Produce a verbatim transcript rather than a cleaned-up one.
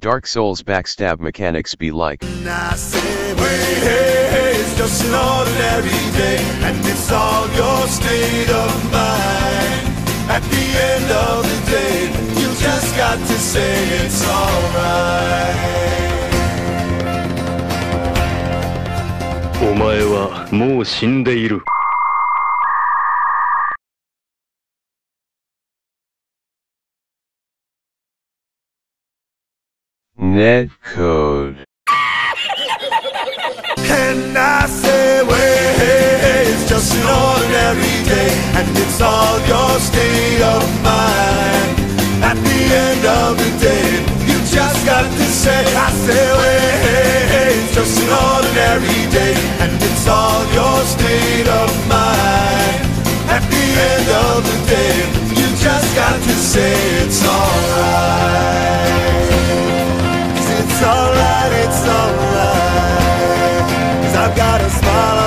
Dark Souls backstab mechanics be like. I say, hey, hey, hey, it's just an ordinary day, and it's all your state of mind. At the end of the day, you just got to say it's alright. お前はもう死んでいる。 Netcode. And I say, well, hey, hey, it's just an ordinary day, and it's all your state of mind. At the end of the day, you just got to say, I say, well, hey, hey, it's just an ordinary day, and it's all your state of mind. At the end of the day, you just got to say it's alright. It's alright, it's alright, 'cause I've got a smile